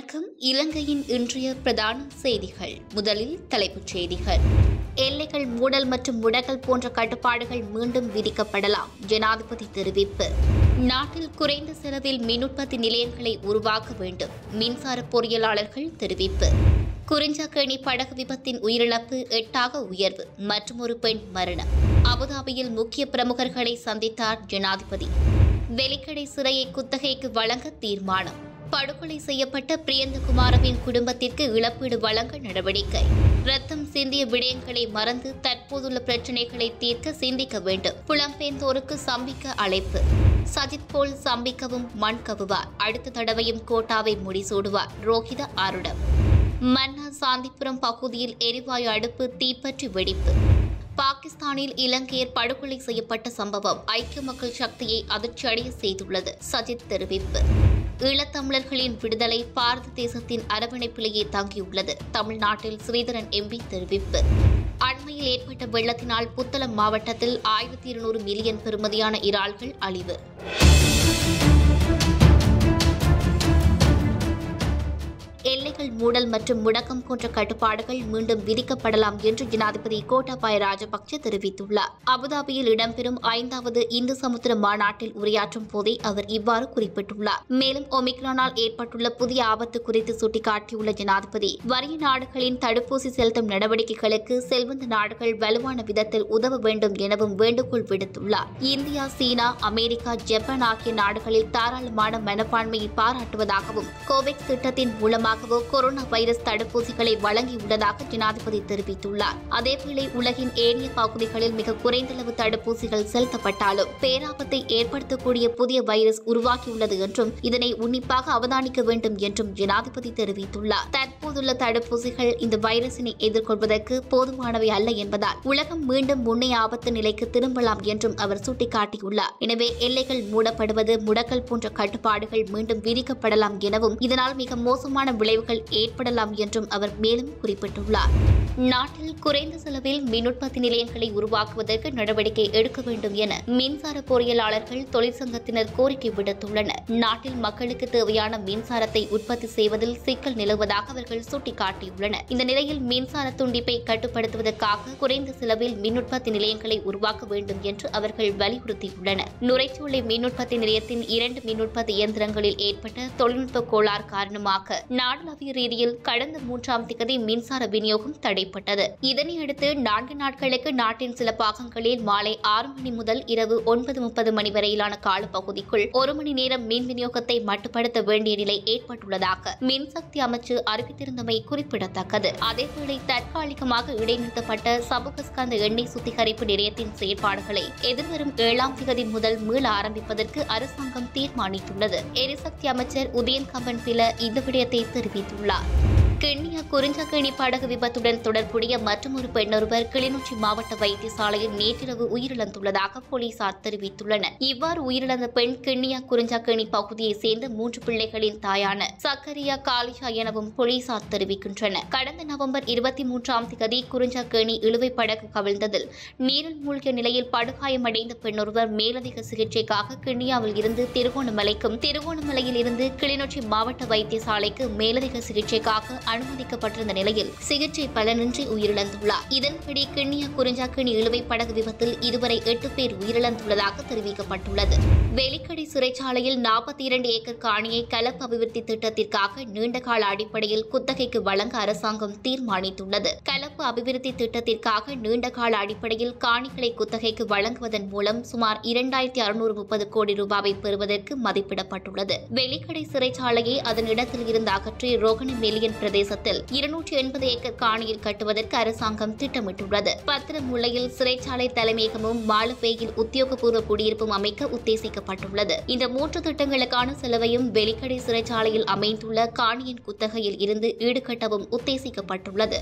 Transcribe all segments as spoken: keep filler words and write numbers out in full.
வணக்கம். இலங்கையின் இன்றைய பிரதான செய்திகள். முதலில் தலைப்புச் செய்திகள். எல்லைகள் மூடல் மற்றும் முடக்கல் போன்ற கட்டுப்பாடுகள் மீண்டும் விதிக்கப்படலாம், ஜனாதிபதி தெரிவிப்பு. நாட்டில் குறைந்த செலவில் மின் உற்பத்தி நிலையங்களை உருவாக்க வேண்டும், மின்சார பொறியியலாளர்கள் தெரிவிப்பு. குறிஞ்சாக்கேணி படகு விபத்தின் உயிரிழப்பு எட்டாக உயர்வு, மற்றும் ஒரு பெண் மரணம். அபுதாபியில் முக்கிய பிரமுகர்களை சந்தித்தார் ஜனாதிபதி. வெலிக்கடை சிறையை குத்தகைக்கு வழங்க தீர்மானம். படுகொலை செய்யப்பட்ட பிரியந்தகுமாரவின் குடும்பத்திற்கு இழப்பீடு வழங்க நடவடிக்கை. ரத்தம் சிந்திய விடயங்களை மறந்து தற்போதுள்ள பிரச்சினைகளை தீர்க்க சிந்திக்க வேண்டும், புலம்பெயர்ந்தோருக்கு சம்பிக்க அழைப்பு. சஜித் போல் சம்பிக்கவும் மண் கவுவார், அடுத்த தடவையும் கோட்டாவை முடிசூடுவார், ரோஹித ஆருடம். மன்னா சாந்திபுரம் பகுதியில் எரிவாயு அடுப்பு தீப்பற்றி வெடிப்பு. பாகிஸ்தானில் இலங்கையர் படுகொலை செய்யப்பட்ட சம்பவம் ஐக்கிய மக்கள் சக்தியை அதிர்ச்சியடைய செய்துள்ளது, சஜித் தெரிவிப்பு. ஈழத்தமிழர்களின் விடுதலை பாரத தேசத்தின் அரவணைப்பிலேயே தங்கியுள்ளது, தமிழ்நாட்டில் ஸ்ரீதரன் எம்பி தெரிவிப்பு. அண்மையில் ஏற்பட்ட வெள்ளத்தினால் புத்தளம் மாவட்டத்தில் ஆயிரத்தி இருநூறு மில்லியன் பெறுமதியான இறால்கள் அழிவு. எல்லைகள் மூடல் மற்றும் முடக்கம் போன்ற கட்டுப்பாடுகள் மீண்டும் விதிக்கப்படலாம் என்று ஜனாதிபதி கோட்டாபாய ராஜபக்சே தெரிவித்துள்ளார். அபுதாபியில் இடம்பெறும் ஐந்தாவது இந்து சமுத்திர மாநாட்டில் உரையாற்றும் போதே அவர் இவ்வாறு குறிப்பிட்டுள்ளார். மேலும் ஒமிக்ரானால் ஏற்பட்டுள்ள புதிய ஆபத்து குறித்து சுட்டிக்காட்டியுள்ள ஜனாதிபதி, வறிய நாடுகளின் தடுப்பூசி செலுத்தும் நடவடிக்கைகளுக்கு செல்வந்த நாடுகள் வலுவான விதத்தில் உதவ வேண்டும் எனவும் வேண்டுகோள் விடுத்துள்ளார். இந்தியா, சீனா, அமெரிக்கா, ஜப்பான் ஆகிய நாடுகளில் தாராளமான மனப்பான்மையை பாராட்டுவதாகவும் கோவேக்ஸ் திட்டத்தின் மூலமாக கொரோனா வைரஸ் தடுப்பூசிகளை வழங்கியுள்ளதாக ஜனாதிபதி தெரிவித்துள்ளார். அதேவேளை உலகின் ஏனைய பகுதிகளில் மிக குறைந்தளவு தடுப்பூசிகள் செலுத்தப்பட்டாலும் பேராபத்தை ஏற்படுத்தக்கூடிய புதிய வைரஸ் உருவாகியுள்ளது என்றும் இதனை உன்னிப்பாக அவதானிக்க வேண்டும் என்றும் ஜனாதிபதி தெரிவித்துள்ளார். தற்போதுள்ள தடுப்பூசிகள் இந்த வைரசினை எதிர்கொள்வதற்கு போதுமானவை அல்ல என்பதால் உலகம் மீண்டும் முன்னைய ஆபத்து நிலைக்கு திரும்பலாம் என்றும் அவர் சுட்டிக்காட்டியுள்ளார். எனவே எல்லைகள் மூடப்படுவது, முடக்கல் போன்ற கட்டுப்பாடுகள் மீண்டும் விதிக்கப்படலாம் எனவும் இதனால் மிக மோசமான விளைவுகள் ஏற்படலாம் என்றும் அவர் மேலும் குறிப்பிட்டுள்ளார். நாட்டில் குறைந்த செலவில் மின் உற்பத்தி நிலையங்களை உருவாக்குவதற்கு நடவடிக்கை எடுக்க வேண்டும் என மின்சார பொறியியலாளர்கள் தொழிற்சங்கத்தினர் கோரிக்கை விடுத்துள்ளனர். நாட்டில் மக்களுக்கு தேவையான மின்சாரத்தை உற்பத்தி செய்வதில் சிக்கல் நிலவுவதாக அவர்கள் சுட்டிக்காட்டியுள்ளனர். இந்த நிலையில் மின்சார துண்டிப்பை கட்டுப்படுத்துவதற்காக குறைந்த செலவில் மின் உற்பத்தி நிலையங்களை உருவாக்க வேண்டும் என்று அவர்கள் வலியுறுத்தியுள்ளனர். நுரைச்சோலை மின் உற்பத்தி நிலையத்தின் இரண்டு மின் உற்பத்தி இயந்திரங்களில் ஏற்பட்ட தொழில்நுட்ப கோளாறு காரணமாக நாடளாவிய ரீதியில் கடந்த மூன்றாம் திகதி மின்சார விநியோகம் தடைப்பட்டது. இதனையடுத்து நான்கு நாட்களுக்கு நாட்டின் சில பாகங்களில் மாலை ஆறு மணி முதல் இரவு ஒன்பது முப்பது மணி வரையிலான காலப்பகுதிக்குள் ஒரு மணி நேரம் மின் விநியோகத்தை மட்டுப்படுத்த வேண்டிய நிலை ஏற்பட்டுள்ளதாக மின்சக்தி அமைச்சு அறிவித்திருந்தமை குறிப்பிடத்தக்கது. அதேவேளை தற்காலிகமாக இடைநிறுத்தப்பட்ட சபுகஸ்கந்த எண்ணெய் சுத்திகரிப்பு நிலையத்தின் செயற்பாடுகளை எதிர்வரும் ஏழாம் திகதி முதல் மீள ஆரம்பிப்பதற்கு அரசாங்கம் தீர்மானித்துள்ளது. எரிசக்தி அமைச்சர் உதயன் கம்பன் பில இந்த விடயத்தை தெரிவித்துள்ளார். கிண்ணியா குறிஞ்சாக்கேணி படகு விபத்துடன் தொடர்புடைய மற்றொரு பெண்ணொருவர் கிளிநொச்சி மாவட்ட வைத்தியசாலையில் நேற்றிரவு உயிரிழந்துள்ளதாக போலீசார் தெரிவித்துள்ளனர். இவ்வாறு உயிரிழந்த பெண் கிண்ணியா குறிஞ்சாக்கேணி பகுதியைச் சேர்ந்த மூன்று பிள்ளைகளின் தாயான சக்கரியா காலிஷா எனவும் போலீசார் தெரிவிக்கின்றனர். கடந்த நவம்பர் இருபத்தி மூன்றாம் தேதி குறிஞ்சாக்கேணி இழுவை படகு கவிழ்ந்ததில் நீரில் மூழ்கிய நிலையில் படுகாயமடைந்த பெண்ணொருவர் மேலதிக சிகிச்சைக்காக கிண்ணியாவில் இருந்து திருகோணமலைக்கும், திருகோணமலையில் இருந்து கிளிநொச்சி மாவட்ட வைத்தியசாலைக்கு மேலதிக சிகிச்சைக்காக அனுமதிக்கப்பட்டிருந்த நிலையில் சிகிச்சை பலனின்றி உயிரிழந்துள்ளார். இதன்படி கிண்ணியா குறிஞ்சாக்கேணி இழுவை படகு விபத்தில் இதுவரை எட்டு பேர் உயிரிழந்துள்ளதாக தெரிவிக்கப்பட்டுள்ளது. வெலிக்கடை சிறைச்சாலையில் நாற்பத்தி இரண்டு ஏக்கர் காணியை கலப்பு அபிவிருத்தி திட்டத்திற்காக நீண்டகால அடிப்படையில் குத்தகைக்கு வழங்க அரசாங்கம் தீர்மானித்துள்ளது. கலப்பு அபிவிருத்தி திட்டத்திற்காக நீண்டகால அடிப்படையில் காணிகளை குத்தகைக்கு வழங்குவதன் மூலம் சுமார் இரண்டாயிரத்தி அறுநூறு முப்பது கோடி ரூபாவை பெறுவதற்கு மதிப்பிடப்பட்டுள்ளது. வெலிக்கடை சிறைச்சாலையை அதன் இடத்தில் இருந்து அகற்றி ரோகணி மில்லியன் பிரதேசத்தில் இருநூற்றி எண்பது ஏக்கர் காணியில் கட்டுவதற்கு அரசாங்கம் திட்டமிட்டுள்ளது. பத்திரமுல்லையில் சிறைச்சாலை தலைமையகமும் மாலப்பேயில் உத்தியோகபூர்வ குடியிருப்பும் அமைக்க உத்தேசிக்கப்பட்டுள்ளது. இந்த மூன்று திட்டங்களுக்கான செலவையும் வெலிக்கடை சிறைச்சாலையில் அமைந்துள்ள காணியின் குத்தகையில் இருந்து ஈடுகட்டவும் உத்தேசிக்கப்பட்டுள்ளது.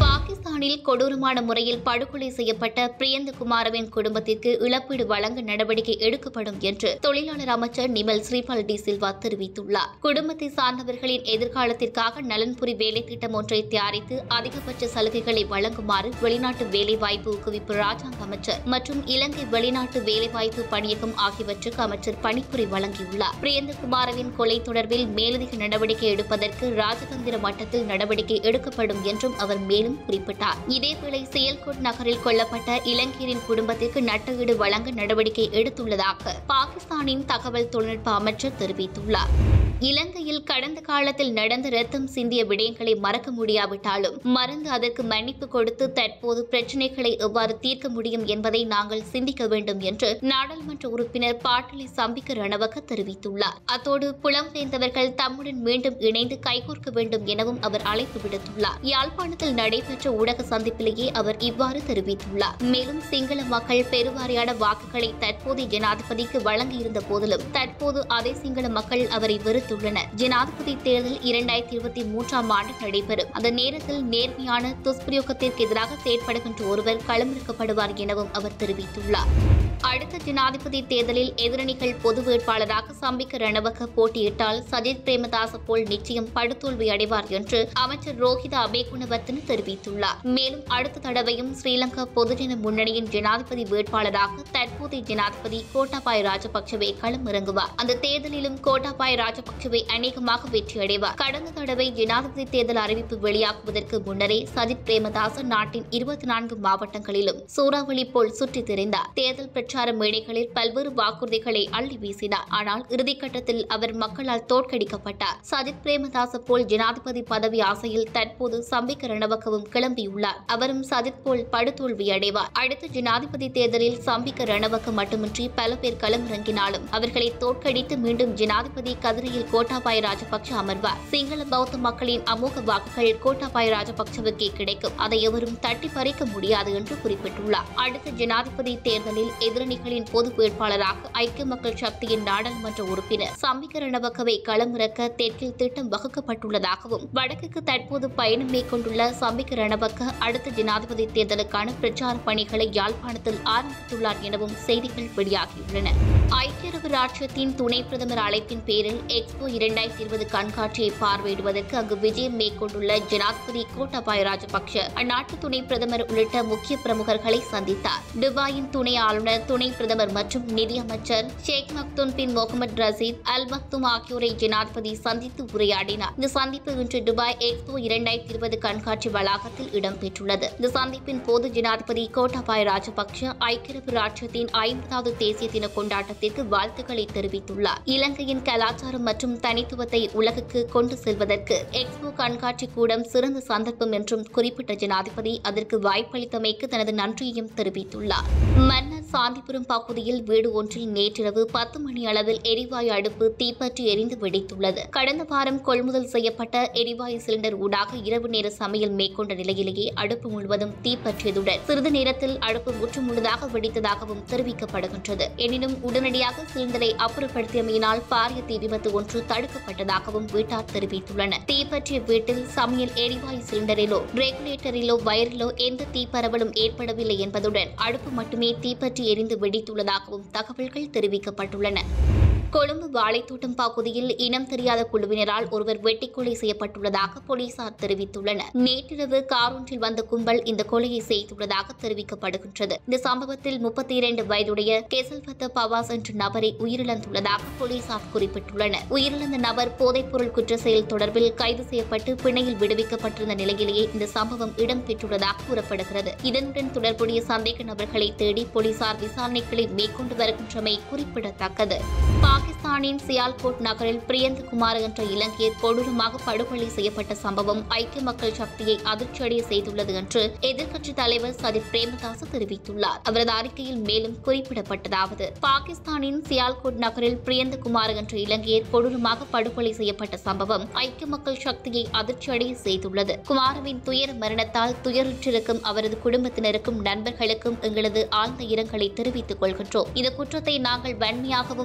பாகிஸ்தானில் கொடூரமான முறையில் படுகொலை செய்யப்பட்ட பிரியந்த குமாரவின் குடும்பத்திற்கு இழப்பீடு வழங்க நடவடிக்கை எடுக்கப்படும் என்று தொழிலாளர் அமைச்சர் நிமல் ஸ்ரீபால் டி சில்வா தெரிவித்துள்ளார். குடும்பத்தை சார்ந்தவர்களின் எதிர்காலத்திற்காக நலன்புரி வேலை திட்டம் ஒன்றை தயாரித்து அதிகபட்ச சலுகைகளை வழங்குமாறு வெளிநாட்டு வேலைவாய்ப்பு ஊக்குவிப்பு ராஜாங்க அமைச்சர் மற்றும் இலங்கை வெளிநாட்டு வேலைவாய்ப்பு பணியகம் ஆகியவற்றுக்கு அமைச்சர் பணிப்புரை வழங்கியுள்ளார். பிரியந்த குமாரவின் கொலை தொடர்பில் மேலதிக நடவடிக்கை எடுப்பதற்கு ராஜதந்திர மட்டத்தில் நடவடிக்கை எடுக்கப்படும் என்றும் அவர் மேலும் குறிப்பிட்டார். இதேவேளை சியல்கோட் நகரில் கொல்லப்பட்ட இலங்கையரின் குடும்பத்திற்கு நட்டஈடு வழங்க நடவடிக்கை எடுத்துள்ளதாக பாகிஸ்தானின் தகவல் தொழில்நுட்ப அமைச்சர் தெரிவித்துள்ளார். இலங்கையில் கடந்த காலத்தில் நடந்த ரத்தம் சிந்திய விடயங்களை மறக்க முடியாவிட்டாலும் மறந்து அதற்கு மன்னிப்பு கொடுத்து தற்போது பிரச்சினைகளை எவ்வாறு தீர்க்க முடியும் என்பதை நாங்கள் சிந்திக்க வேண்டும் என்று நாடாளுமன்ற உறுப்பினர் பாட்டலி சம்பிக்க ரணவக்க தெரிவித்துள்ளார். அத்தோடு புலம்பெயர்ந்தவர்கள் தம்முடன் மீண்டும் இணைந்து கைகோர்க்க வேண்டும் எனவும் அவர் அழைப்பு விடுத்துள்ளார். யாழ்ப்பாணத்தில் நடைபெற்ற ஊடக சந்திப்பிலேயே அவர் இவ்வாறு தெரிவித்துள்ளார். மேலும் சிங்கள மக்கள் பெருவாரியான வாக்குகளை தற்போதைய ஜனாதிபதிக்கு வழங்கியிருந்த போதிலும் தற்போது அதே சிங்கள மக்கள் அவரை வெறுத்து ஜனாதிபதி தேர்தல் இரண்டாயிரத்தி இருபத்தி மூன்றாம் ஆண்டு நடைபெறும். அந்த நேரத்தில் நேர்மையான துஷ்பிரயோகத்திற்கு எதிராக செயற்படுகின்ற ஒருவர் களமிறக்கப்படுவார் எனவும் அவர் தெரிவித்துள்ளார். அடுத்த ஜனாதிபதி தேர்தலில் எதிரணிகள் பொது வேட்பாளராக சம்பிக்க ரணவக்க போட்டியிட்டால் சஜித் பிரேமதாச போல் நிச்சயம் படுதோல்வி அடைவார் என்று அமைச்சர் ரோஹித அபேகுணவர்தன தெரிவித்துள்ளார். மேலும் அடுத்த தடவையும் ஸ்ரீலங்கா பொதுஜன முன்னணியின் ஜனாதிபதி வேட்பாளராக தற்போதைய ஜனாதிபதி கோட்டாபாய ராஜபக்சவே களமிறங்குவார். அந்த தேர்தலிலும் கோட்டாபாய ராஜபக்சவே அநேகமாக வெற்றியடைவார். கடந்த தடவை ஜனாதிபதி தேர்தல் அறிவிப்பு வெளியாகுவதற்கு முன்னரே சஜித் பிரேமதாச நாட்டின் இருபத்தி நான்கு மாவட்டங்களிலும் சூறாவளி போல் சுற்றித் திரிந்தார். தேர்தல் பிரச்சார மேடைகளில் பல்வேறு வாக்குறுதிகளை அள்ளி வீசினார். ஆனால் இறுதிக்கட்டத்தில் அவர் மக்களால் தோற்கடிக்கப்பட்டார். சஜித் பிரேமதாச போல் ஜனாதிபதி பதவி ஆசையில் தற்போது சம்பிக்க ரணவக்கவும் கிளம்பியுள்ளார். அவரும் சஜித் போல் படுதோல்வி அடைவார். அடுத்த ஜனாதிபதி தேர்தலில் சம்பிக்க ரணவக்க மட்டுமின்றி பல பேர் களமிறங்கினாலும் அவர்களை தோற்கடித்து மீண்டும் ஜனாதிபதி கதிரையில் கோட்டாபாய ராஜபக்ச அமர்வார். சிங்கள பௌத்த மக்களின் அமோக வாக்குகள் கோட்டாபாய ராஜபக்சவுக்கே கிடைக்கும். அதை எவரும் தட்டி பறிக்க முடியாது என்று குறிப்பிட்டுள்ளார். அடுத்த ஜனாதிபதி தேர்தலில் எதிரணிகளின் பொது வேட்பாளராக ஐக்கிய மக்கள் சக்தியின் நாடாளுமன்ற உறுப்பினர் சம்பிக்க ரணவக்கவை களமிறக்க தெற்கில் திட்டம் வகுக்கப்பட்டுள்ளதாகவும் வடக்குக்கு தற்போது பயணம் மேற்கொண்டுள்ள சம்பிக்க ரணவக்க அடுத்த ஜனாதிபதி தேர்தலுக்கான பிரச்சார பணிகளை யாழ்ப்பாணத்தில் ஆரம்பித்துள்ளார் எனவும் செய்திகள் வெளியாகியுள்ளன. ஐக்கிய அரபு ராச்சியத்தின் துணை பிரதமர் அழைப்பின் பேரில் எக்ஸ்போ இரண்டாயிரத்தி இருபது கண்காட்சியை பார்வையிடுவதற்கு அங்கு விஜயம் மேற்கொண்டுள்ள ஜனாதிபதி கோட்டாபாய ராஜபக்ச அந்நாட்டு துணை பிரதமர் உள்ளிட்ட முக்கிய பிரமுகர்களை சந்தித்தார். துபாயின் துணை ஆளுநர், துணை பிரதமர் மற்றும் நிதியமைச்சர் ஷேக் மக்தூம் பின் முகமது ரசீத் அல் மக்தூம் ஆகியோரை ஜனாதிபதி சந்தித்து உரையாடினார். இந்த சந்திப்பு இன்று துபாய் எக்ஸ்போ இரண்டாயிரத்தி இருபது கண்காட்சி வளாகத்தில் இடம்பெற்றுள்ளது. இந்த சந்திப்பின் போது ஜனாதிபதி கோட்டாபாய ராஜபக்ச ஐக்கிய அரபு ராச்சியத்தின் ஐம்பதாவது தேசிய தின கொண்டாட்டத்திற்கு வாழ்த்துக்களை தெரிவித்துள்ளார். இலங்கையின் கலாச்சாரம் மற்றும் தனித்துவத்தை உலகுக்கு கொண்டு செல்வதற்கு எக்ஸ்போ கண்காட்சி கூடம் சிறந்த சந்தர்ப்பம் என்றும் குறிப்பிட்ட ஜனாதிபதி அதற்கு வாய்ப்பளித்தமைக்கு தனது நன்றியையும் தெரிவித்துள்ளார். மன்னர் சாந்திபுரம் பகுதியில் வீடு ஒன்றில் நேற்றிரவு பத்து மணி அளவில் எரிவாயு அடுப்பு தீப்பற்றி எரிந்து வெடித்துள்ளது. கடந்த வாரம் கொள்முதல் செய்யப்பட்ட எரிவாயு சிலிண்டர் ஊடாக இரவு நேர சமையல் மேற்கொண்ட நிலையிலேயே அடுப்பு முழுவதும் தீப்பற்றியதுடன் சிறிது நேரத்தில் அடுப்பு முற்றுமுழுதாக வெடித்ததாகவும் தெரிவிக்கப்படுகின்றது. எனினும் உடனடியாக சிலிண்டரை அப்புறப்படுத்தியமையினால் பாரிய தீ விபத்து ஒன்று தடுக்கப்பட்டதாகவும் வீட்டார் தெரிவித்துள்ளனர். தீப்பற்றிய வீட்டில் சமையல் எரிவாயு சிலிண்டரிலோ ரெகுலேட்டரிலோ வயரிலோ எந்த தீப்பரவலும் ஏற்படவில்லை என்பதுடன் அடுப்பு மட்டுமே தீப்பற்றி எரிந்து வெடித்துள்ளதாகவும் தகவல்கள் தெரிவிக்கப்பட்டுள்ளன. கொழும்பு வாழைத்தோட்டம் பகுதியில் இனம் தெரியாத குழுவினரால் ஒருவர் வெட்டிக் கொலை செய்யப்பட்டுள்ளதாக போலீசார் தெரிவித்துள்ளனர். நேற்றிரவு கார் ஒன்றில் வந்த கும்பல் இந்த கொலையை செய்துள்ளதாக தெரிவிக்கப்படுகின்றது. இந்த சம்பவத்தில் முப்பத்தி இரண்டு வயதுடைய கெசல்வத்த பவாஸ் என்ற நபரை உயிரிழந்துள்ளதாக போலீசார் குறிப்பிட்டுள்ளனர். உயிரிழந்த நபர் போதைப்பொருள் குற்ற செயல் தொடர்பில் கைது செய்யப்பட்டு பிணையில் விடுவிக்கப்பட்டிருந்த நிலையிலேயே இந்த சம்பவம் இடம்பெற்றுள்ளதாக கூறப்படுகிறது. இதனுடன் தொடர்புடைய சந்தேக நபர்களை தேடி போலீசார் விசாரணைகளை மேற்கொண்டு வருகின்றமை குறிப்பிடத்தக்கது. பாகிஸ்தானின் சியால்கோட் நகரில் பிரியந்த குமார் என்ற இலங்கையர் கொடூரமாக படுகொலை செய்யப்பட்ட சம்பவம் ஐக்கிய மக்கள் சக்தியை அதிர்ச்சியடைய செய்துள்ளது என்று எதிர்க்கட்சித் தலைவர் சஜித் பிரேமதாச தெரிவித்துள்ளார். அவரது அறிக்கையில் மேலும் குறிப்பிடப்பட்டதாவது, பாகிஸ்தானின் சியால்கோட் நகரில் பிரியந்த குமார் என்ற இலங்கையர் கொடூரமாக படுகொலை செய்யப்பட்ட சம்பவம் ஐக்கிய மக்கள் சக்தியை அதிர்ச்சியடைய செய்துள்ளது. குமாரவின் துயர மரணத்தால் துயருற்றிருக்கும் அவரது குடும்பத்தினருக்கும் நண்பர்களுக்கும் எங்களது ஆழ்ந்த இரங்கலை தெரிவித்துக் கொள்கின்றோம். இந்த குற்றத்தை நாங்கள் வன்மையாகவும் வெளிப்படை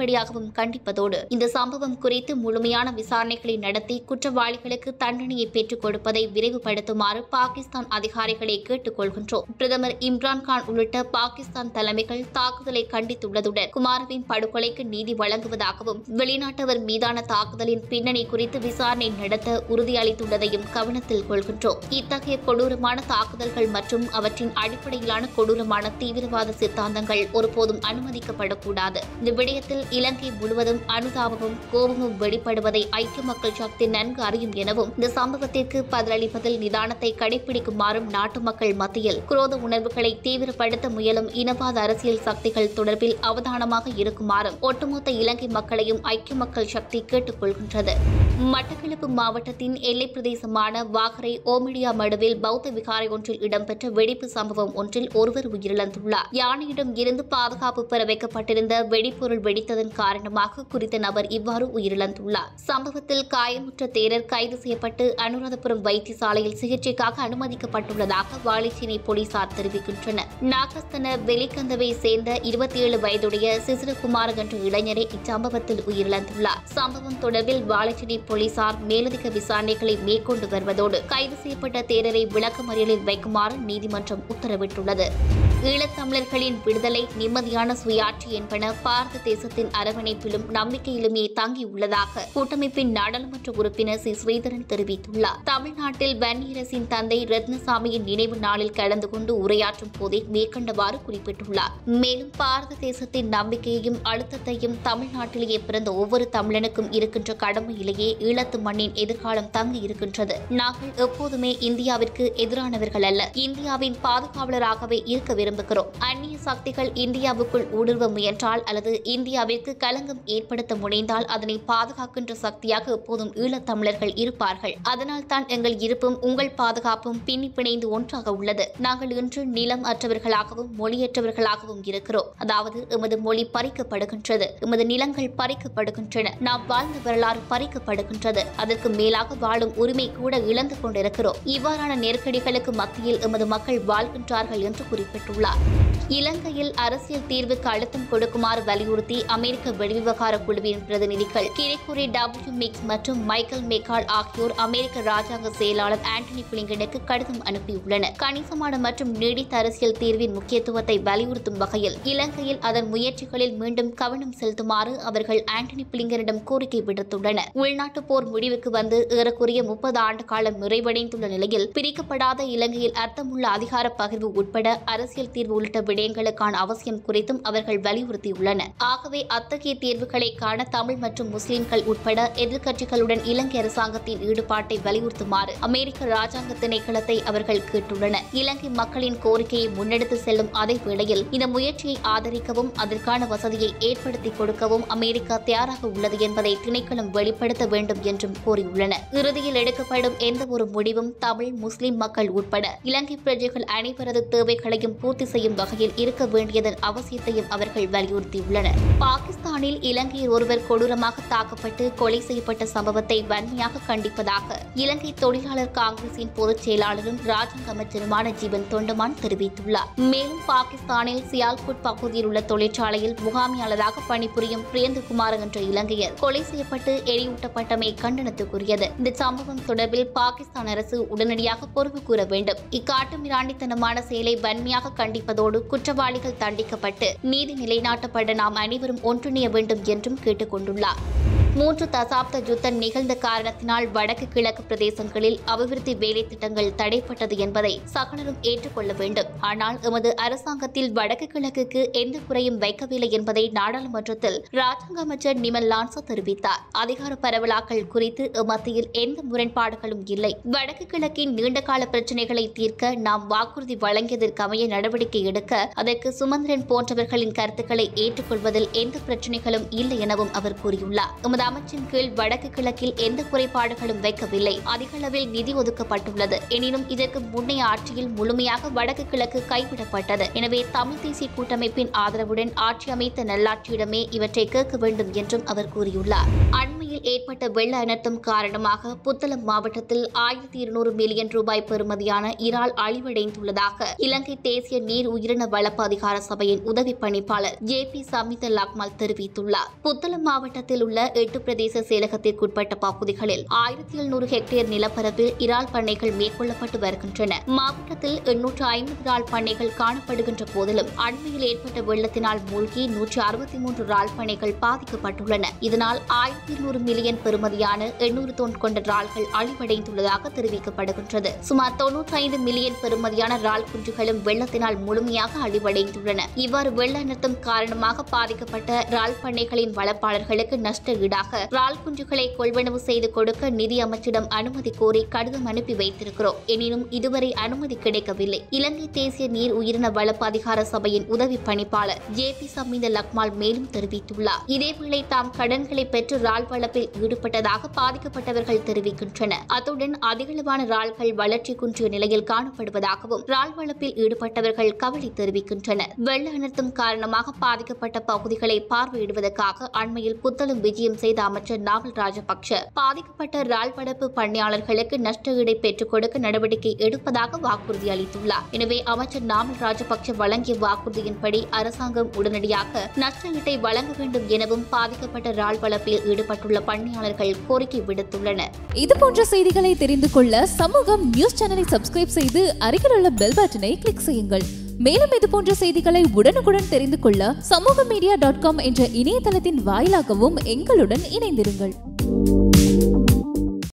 அதிரடியாகவும் கண்டிப்பதோடு இந்த சம்பவம் குறித்து முழுமையான விசாரணைகளை நடத்தி குற்றவாளிகளுக்கு தண்டனையை பெற்றுக் கொடுப்பதை விரைவுபடுத்துமாறு பாகிஸ்தான் அதிகாரிகளை கேட்டுக் கொள்கின்றோம். பிரதமர் இம்ரான்கான் உள்ளிட்ட பாகிஸ்தான் தலைமைகள் தாக்குதலை கண்டித்துள்ளதுடன் குமாரவின் படுகொலைக்கு நீதி வழங்குவதாகவும் வெளிநாட்டவர் மீதான தாக்குதலின் பின்னணி குறித்து விசாரணை நடத்த உறுதியளித்துள்ளதையும் கவனத்தில் கொள்கின்றோம். இத்தகைய கொடூரமான தாக்குதல்கள் மற்றும் அவற்றின் அடிப்படையிலான கொடூரமான தீவிரவாத சித்தாந்தங்கள் ஒருபோதும் அனுமதிக்கப்படக்கூடாது. இந்த விடயத்தில் இலங்கை முழுவதும் அனுதாபமும் கோபமும் வெளிப்படுவதை ஐக்கிய மக்கள் சக்தி நன்கு அறியும் எனவும் இந்த சம்பவத்திற்கு பதிலளிப்பதில் நிதானத்தை கடைபிடிக்குமாறும் நாட்டு மக்கள் மத்தியில் குரோத உணர்வுகளை தீவிரப்படுத்த முயலும் இனவாத அரசியல் சக்திகள் தொடர்பில் அவதானமாக இருக்குமாறும் ஒட்டுமொத்த இலங்கை மக்களையும் ஐக்கிய மக்கள் சக்தி கேட்டுக் கொள்கின்றது. மட்டக்களப்பு மாவட்டத்தின் எல்லைப் பிரதேசமான வாகரை ஓமிடியா மடுவில் பௌத்த விகாரை ஒன்றில் இடம்பெற்ற வெடிப்பு சம்பவம் ஒன்றில் ஒருவர் உயிரிழந்துள்ளார். யானையிடம் இருந்து பாதுகாப்பு பெற வைக்கப்பட்டிருந்த வெடிப்பொருள் வெடித்ததன் காரணமாக குறித்த நபர் இவ்வாறு உயிரிழந்துள்ளார். சம்பவத்தில் காயமுற்ற தேரர் கைது செய்யப்பட்டு அனுராதபுரம் வைத்தியசாலையில் சிகிச்சைக்காக அனுமதிக்கப்பட்டுள்ளதாக வாழைச்சேனை போலீசார் தெரிவிக்கின்றனர். நாகஸ்தன வெலிகந்தவை சேர்ந்த இருபத்தி ஏழு வயதுடைய சிசிரகுமார் என்ற இளைஞரை இச்சம்பவத்தில் உயிரிழந்துள்ளார். சம்பவம் தொடர்பில் வாழைச்சேனை போலீசார் மேலதிக விசாரணைகளை மேற்கொண்டு வருவதோடு கைது செய்யப்பட்ட தேரரை விளக்கமறியலில் வைக்குமாறு நீதிமன்றம் உத்தரவிட்டுள்ளது. ஈழத்தமிழர்களின் விடுதலை, நிம்மதியான சுயாட்சி என்பன பாரத தேசத்தின் அரவணைப்பிலும் நம்பிக்கையிலுமே தங்கியுள்ளதாக கூட்டமைப்பின் நாடாளுமன்ற உறுப்பினர் சி ஸ்ரீதரன் தெரிவித்துள்ளார். தமிழ்நாட்டில் வன்னியரசின் தந்தை ரத்னசாமியின் நினைவு நாளில் கலந்து கொண்டு உரையாற்றும் போதே மேற்கண்டவாறு குறிப்பிட்டுள்ளார். மேலும் பாரத தேசத்தின் நம்பிக்கையையும் அழுத்தத்தையும் தமிழ்நாட்டிலேயே பிறந்த ஒவ்வொரு தமிழனுக்கும் இருக்கின்ற கடமையிலேயே ஈழத்து மண்ணின் எதிர்காலம் தங்கி இருக்கின்றது. நாங்கள் எப்போதுமே இந்தியாவிற்கு எதிரானவர்கள் அல்ல, இந்தியாவின் பாதுகாவலராகவே இருக்க விரும்புகிறோம். அந்நிய சக்திகள் இந்தியாவுக்குள் ஊடுருவ முயன்றால் அல்லது இந்தியாவிற்கு களங்கம் ஏற்படுத்த முனைந்தால் அதனை பாதுகாக்கின்ற சக்தியாக எப்போதும் ஈழத்தமிழர்கள் இருப்பார்கள். அதனால் தான் எங்கள் இருப்பும் உங்கள் பாதுகாப்பும் பின்னி பிணைந்து ஒன்றாக உள்ளது. நாங்கள் இன்று நிலம் அற்றவர்களாகவும் மொழியற்றவர்களாகவும் இருக்கிறோம். அதாவது எமது மொழி பறிக்கப்படுகின்றது, எமது நிலங்கள் பறிக்கப்படுகின்றன, நாம் வாழ்ந்த வரலாறு பறிக்கப்படுகின்றது, அதற்கு மேலாக வாழும் உரிமை கூட இழந்து கொண்டிருக்கிறோம். இவ்வாறான நெருக்கடிகளுக்கு மத்தியில் எமது மக்கள் வாழ்கின்றார்கள் என்று குறிப்பிட்டுள்ளார். இலங்கையில் அரசியல் தீர்வுக்கு அழுத்தம் கொடுக்குமாறு வலியுறுத்தி அமெரிக்க வெளிவிவகார குழுவின் பிரதிநிதிகள் கிரெகோரி டபிள்யூ மிக்ஸ் மற்றும் மைக்கேல் மெக்கால் ஆகியோர் அமெரிக்க ராஜாங்க செயலாளர் ஆண்டனி பிளிங்கனுக்கு கடிதம் அனுப்பியுள்ளனர். கணிசமான மற்றும் நீடித்த அரசியல் தீர்வின் முக்கியத்துவத்தை வலியுறுத்தும் வகையில் இலங்கையில் அதன் முயற்சிகளில் மீண்டும் கவனம் செலுத்துமாறு அவர்கள் ஆண்டனி பிளிங்கனிடம் கோரிக்கை விடுத்துள்ளனர். உள்நாட்டு போர் முடிவுக்கு வந்து ஏறக்குறைய முப்பது ஆண்டு காலம் நிறைவடைந்துள்ள நிலையில் பிரிக்கப்படாத இலங்கையில் அர்த்தமுள்ள அதிகார பகிர்வு உட்பட அரசியல் தீர்வு உள்ளிட்ட விடயங்களுக்கான அவசியம் குறித்தும் அவர்கள் வலியுறுத்தியுள்ளனர். ஆகவே அத்தகைய தீர்வுகளை காண தமிழ் மற்றும் முஸ்லிம்கள் உட்பட எதிர்க்கட்சிகளுடன் இலங்கை அரசாங்கத்தின் ஈடுபாட்டை வலியுறுத்துமாறு அமெரிக்க ராஜாங்க திணைக்களத்தை அவர்கள் கேட்டுள்ளனர். இலங்கை மக்களின் கோரிக்கையை முன்னெடுத்து செல்லும் அதே வேளையில் இந்த முயற்சியை ஆதரிக்கவும் அதற்கான வசதியை ஏற்படுத்திக் கொடுக்கவும் அமெரிக்கா தயாராக உள்ளது என்பதை திணைக்களம் வெளிப்படுத்த வேண்டும் என்றும் கூறியுள்ளனர். இறுதியில் எடுக்கப்படும் எந்த ஒரு முடிவும் தமிழ் முஸ்லிம் மக்கள் உட்பட இலங்கை பிரஜைகள் அனைவரது தேவைகளையும் பூர்த்தி செய்யும் வகையில் இருக்க வேண்டியதன் அவசியத்தையும் அவர்கள் வலியுறுத்தியுள்ளனர். பாகிஸ்தானில் இலங்கையர் ஒருவர் கொடூரமாக தாக்கப்பட்டு கொலை செய்யப்பட்ட சம்பவத்தை வன்மையாக கண்டிப்பதாக இலங்கை தொழிலாளர் காங்கிரசின் பொதுச் செயலாளரும் ராஜாங்க அமைச்சருமான ஜீவன் தொண்டமான் தெரிவித்துள்ளார். மேலும் பாகிஸ்தானில் சியால்கோட் பகுதியில் உள்ள தொழிற்சாலையில் முகாமியாளராக பணிபுரியும் பிரியந்தகுமார் என்ற இலங்கையர் கொலை செய்யப்பட்டு எரியூட்டப்பட்டமை கண்டனத்துக்குரியது. இந்த சம்பவம் தொடர்பில் பாகிஸ்தான் அரசு உடனடியாக பொறுப்பு கூற வேண்டும். இக்காட்டு மிராண்டித்தனமான செயலை வன்மையாக கண்டிப்பதோடு குற்றவாளிகள் தண்டிக்கப்பட்டு நீதி நிலைநாட்டப்பட நாம் அனைவரும் ஒன்றிணைய வேண்டும் என்றும் கேட்டுக் கொண்டுள்ளார். மூன்று தசாப்த யுத்தம் நிகழ்ந்த காரணத்தினால் வடக்கு கிழக்கு பிரதேசங்களில் அபிவிருத்தி வேலை திட்டங்கள் தடைப்பட்டது என்பதை சகலரும் ஏற்றுக்கொள்ள வேண்டும். ஆனால் எமது அரசாங்கத்தில் வடக்கு கிழக்குக்கு எந்த குறையும் வைக்கவில்லை என்பதை நாடாளுமன்றத்தில் ராஜாங்க அமைச்சர் நிமல் லான்சா தெரிவித்தார். அதிகார பரவலாக்கல் குறித்து மத்தியில் எந்த முரண்பாடுகளும் இல்லை. வடக்கு கிழக்கின் நீண்டகால பிரச்சினைகளை தீர்க்க நாம் வாக்குறுதி வழங்கியதற்கு அமைய நடவடிக்கை எடுக்க அதற்கு சுமந்திரன் போன்றவர்களின் கருத்துக்களை ஏற்றுக்கொள்வதில் எந்த பிரச்சினைகளும் இல்லை எனவும் அவர் கூறியுள்ளார். எமது அமைச்சின் கீழ் வடக்கு கிழக்கில் எந்த குறைபாடுகளும் வைக்கவில்லை. அதிக அளவில் நிதி ஒதுக்கப்பட்டுள்ளது. எனினும் இதற்கு முன்னைய ஆட்சியில் முழுமையாக வடக்கு கிழக்கு கைவிடப்பட்டது. எனவே தமிழ் தேசிய கூட்டமைப்பின் ஆதரவுடன் ஆட்சி அமைத்த நல்லாட்சியிடமே இவற்றை கேட்க வேண்டும் என்றும் அவர் கூறியுள்ளார். அண்மையில் அண்மையில் ஏற்பட்ட வெள்ள அனர்த்தம் காரணமாக புத்தளம் மாவட்டத்தில் ஆயிரத்தி இருநூறு மில்லியன் ரூபாய் பெறுமதியான இறால் அழிவடைந்துள்ளதாக இலங்கை தேசிய நீர் உயிரின வளர்ப்பு அதிகார சபையின் உதவி பணிப்பாளர் ஜே பி சமித லக்மல் தெரிவித்துள்ளார். புத்தளம் மாவட்டத்தில் உள்ள எட்டு பிரதேச செயலகத்திற்குட்பட்ட பகுதிகளில் ஆயிரத்தி எழுநூறு ஹெக்டேர் நிலப்பரப்பில் இறால் பண்ணைகள் மேற்கொள்ளப்பட்டு வருகின்றன. மாவட்டத்தில் எண்ணூற்று ஐம்பது இறால் பண்ணைகள் காணப்படுகின்ற போதிலும் அண்மையில் ஏற்பட்ட வெள்ளத்தினால் மூழ்கி நூற்று அறுபத்தி மூன்று இறால் பண்ணைகள் பாதிக்கப்பட்டுள்ளன. இதனால் ஆயிரத்தி இருநூறு மில்லியன் பெறுமதியான எண்ணூறு தொன் கொண்ட இறால்கள் அழிவடைந்துள்ளதாக தெரிவிக்கப்படுகின்றது. சுமார் தொன்னூற்றி ஐந்து மில்லியன் பெறுமதியான இறால் குஞ்சுகளும் வெள்ளத்தினால் முழுமையாக அழிவடைந்துள்ளன. இவ்வாறு வெள்ள அனர்த்தம் காரணமாக பாதிக்கப்பட்ட இறால் பண்ணைகளின் வளர்ப்பாளர்களுக்கு நஷ்ட ஈடாக இறால் குஞ்சுகளை கொள்வனவு செய்து கொடுக்க நிதி அமைச்சிடம் அனுமதி கோரி கடிதம் அனுப்பி வைத்திருக்கிறோம். எனினும் இதுவரை அனுமதி கிடைக்கவில்லை. இலங்கை தேசிய நீர் உயிரின வளர்ப்பு அதிகார சபையின் உதவி பணிப்பாளர் ஜே பி சமித லக்மால் மேலும் தெரிவித்துள்ளார். இதேவேளை தாம் கடன்களை பெற்று இறால் வளர்ப்பில் ஈடுபட்டதாக பாதிக்கப்பட்டவர்கள் தெரிவிக்கின்றனர். அத்துடன் அதிகளவான இறால்கள் வளர்ச்சி குன்றிய நிலையில் காணப்படுவதாகவும் இறால் வளர்ப்பில் ஈடுபட்டவர்கள் கவலை தெரிவிக்கின்றனர். வெள்ள அனர்த்தம் காரணமாக பாதிக்கப்பட்ட பகுதிகளை பார்வையிடுவதற்காக அண்மையில் புத்தளம் விஜயம் செய்த அமைச்சர் நாமல் ராஜபக்ஷ பாதிக்கப்பட்ட இறால் வளர்ப்பு பண்ணையாளர்களுக்கு நஷ்ட ஈடை பெற்றுக் கொடுக்க நடவடிக்கை எடுப்பதாக வாக்குறுதி அளித்துள்ளார். எனவே அமைச்சர் நாமல் ராஜபக்ஷ வழங்கிய வாக்குறுதியின்படி அரசாங்கம் உடனடியாக நஷ்ட ஈட்டை வழங்க வேண்டும் எனவும் பாதிக்கப்பட்ட இறால் வளர்ப்பில் ஈடுபட்டுள்ள பண்ணையாளர்கள் கோரிக்கை விடுத்துள்ளனர். இதுபோன்ற செய்திகளை தெரிந்து கொள்ள சமூகம் நியூஸ் சேனலை சப்ஸ்கிரைப் செய்து அருகில் உள்ள பெல் பட்டனை கிளிக் செய்யுங்கள். மேலும் இதுபோன்ற செய்திகளை உடனுக்குடன் தெரிந்து கொள்ள சமூக மீடியா டாட் காம் என்ற இணையதளத்தின் வாயிலாகவும் எங்களுடன் இணைந்திருங்கள்.